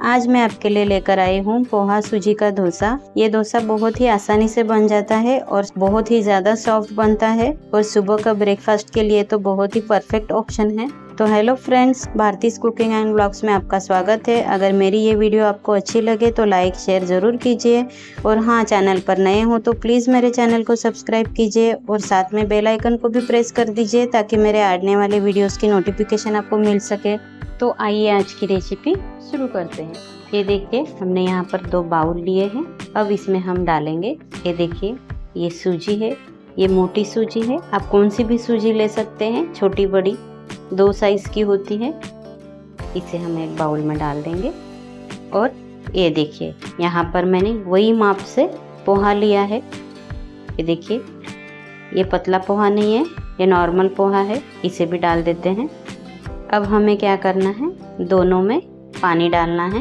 आज मैं आपके लिए लेकर आई हूँ पोहा सूजी का डोसा। ये डोसा बहुत ही आसानी से बन जाता है और बहुत ही ज़्यादा सॉफ्ट बनता है और सुबह का ब्रेकफास्ट के लिए तो बहुत ही परफेक्ट ऑप्शन है। तो हेलो फ्रेंड्स, भारतीज कुकिंग एंड ब्लॉग्स में आपका स्वागत है। अगर मेरी ये वीडियो आपको अच्छी लगे तो लाइक शेयर ज़रूर कीजिए और हाँ, चैनल पर नए हो तो प्लीज़ मेरे चैनल को सब्सक्राइब कीजिए और साथ में बेल आइकन को भी प्रेस कर दीजिए ताकि मेरे आने वाले वीडियोस की नोटिफिकेशन आपको मिल सके। तो आइए आज की रेसिपी शुरू करते हैं। ये देखिए, हमने यहाँ पर 2 बाउल लिए हैं। अब इसमें हम डालेंगे, ये देखिए, ये सूजी है, ये मोटी सूजी है। आप कौन सी भी सूजी ले सकते हैं, छोटी बड़ी 2 साइज़ की होती है। इसे हम एक बाउल में डाल देंगे और ये देखिए, यहाँ पर मैंने वही माप से पोहा लिया है। ये देखिए, ये पतला पोहा नहीं है, ये नॉर्मल पोहा है। इसे भी डाल देते हैं। अब हमें क्या करना है, दोनों में पानी डालना है।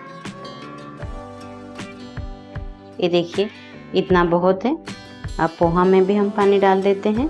ये देखिए, इतना बहुत है। अब पोहा में भी हम पानी डाल देते हैं।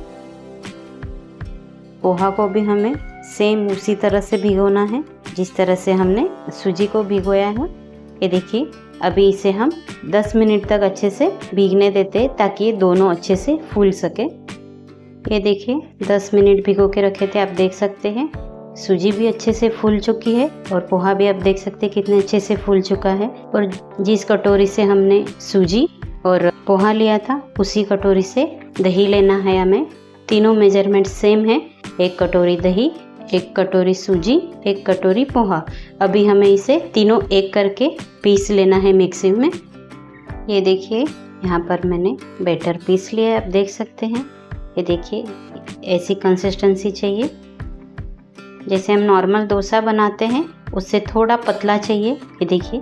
पोहा को भी हमें सेम उसी तरह से भिगोना है जिस तरह से हमने सूजी को भिगोया है। ये देखिए, अभी इसे हम 10 मिनट तक अच्छे से भीगने देते हैं ताकि ये दोनों अच्छे से फूल सके। ये देखिए, 10 मिनट भिगो के रखे थे, आप देख सकते हैं। सूजी भी अच्छे से फूल चुकी है और पोहा भी आप देख सकते हैं कितने अच्छे से फूल चुका है। और जिस कटोरी से हमने सूजी और पोहा लिया था उसी कटोरी से दही लेना है हमें। तीनों मेजरमेंट सेम है, 1 कटोरी दही, 1 कटोरी सूजी, 1 कटोरी पोहा। अभी हमें इसे तीनों एक करके पीस लेना है मिक्सी में। ये देखिए, यहाँ पर मैंने बैटर पीस लिया है, आप देख सकते हैं। ये देखिए, ऐसी कंसिस्टेंसी चाहिए, जैसे हम नॉर्मल डोसा बनाते हैं उससे थोड़ा पतला चाहिए। ये देखिए,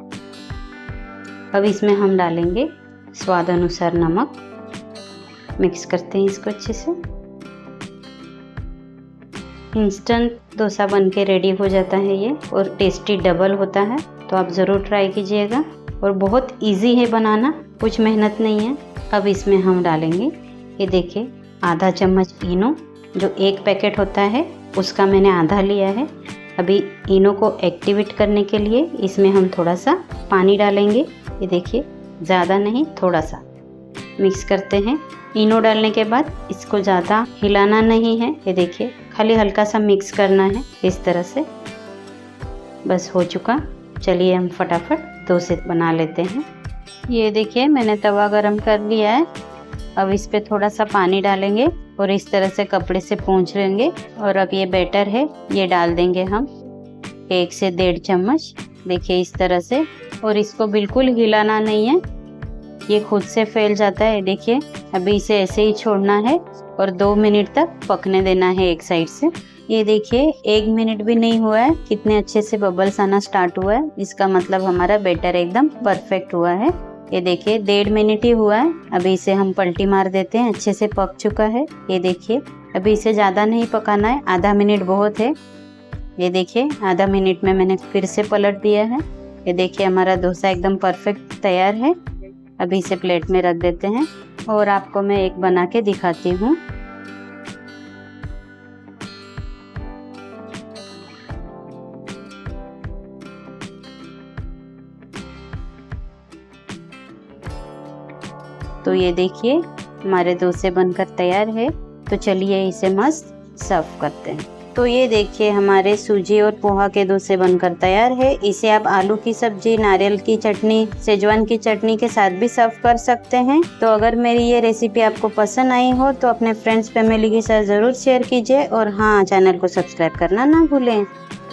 अब इसमें हम डालेंगे स्वाद अनुसार नमक। मिक्स करते हैं इसको अच्छे से। इंस्टेंट डोसा बनके रेडी हो जाता है ये, और टेस्टी डबल होता है। तो आप ज़रूर ट्राई कीजिएगा और बहुत इजी है बनाना, कुछ मेहनत नहीं है। अब इसमें हम डालेंगे, ये देखिए, आधा चम्मच इनो। जो 1 पैकेट होता है उसका मैंने आधा लिया है। अभी इनो को एक्टिवेट करने के लिए इसमें हम थोड़ा सा पानी डालेंगे। ये देखिए, ज़्यादा नहीं, थोड़ा सा मिक्स करते हैं। इनो डालने के बाद इसको ज़्यादा हिलाना नहीं है। ये देखिए, खाली हल्का सा मिक्स करना है इस तरह से। बस हो चुका। चलिए हम फटाफट डोसे बना लेते हैं। ये देखिए, मैंने तवा गरम कर लिया है। अब इस पे थोड़ा सा पानी डालेंगे और इस तरह से कपड़े से पोंछ लेंगे। और अब ये बैटर है, ये डाल देंगे हम 1 से 1.5 चम्मच। देखिए इस तरह से, और इसको बिल्कुल हिलाना नहीं है, ये खुद से फैल जाता है। देखिए, अभी इसे ऐसे ही छोड़ना है और 2 मिनट तक पकने देना है एक साइड से। ये देखिए, 1 मिनट भी नहीं हुआ है, कितने अच्छे से बबल्स आना स्टार्ट हुआ है। इसका मतलब हमारा बैटर एकदम परफेक्ट हुआ है। ये देखिए, 1.5 मिनट ही हुआ है। अभी इसे हम पलटी मार देते हैं, अच्छे से पक चुका है। ये देखिए, अभी इसे ज़्यादा नहीं पकाना है, आधा मिनट बहुत है। ये देखिए, आधा मिनट में मैंने फिर से पलट दिया है। ये देखिए, हमारा डोसा एकदम परफेक्ट तैयार है। अभी इसे प्लेट में रख देते हैं और आपको मैं एक बना के दिखाती हूँ। तो ये देखिए, हमारे डोसे बनकर तैयार है। तो चलिए इसे मस्त सर्व करते हैं। तो ये देखिए, हमारे सूजी और पोहा के डोसे बनकर तैयार है। इसे आप आलू की सब्जी, नारियल की चटनी, सेजवान की चटनी के साथ भी सर्व कर सकते हैं। तो अगर मेरी ये रेसिपी आपको पसंद आई हो तो अपने फ्रेंड्स फैमिली के साथ ज़रूर शेयर कीजिए और हाँ, चैनल को सब्सक्राइब करना ना भूलें।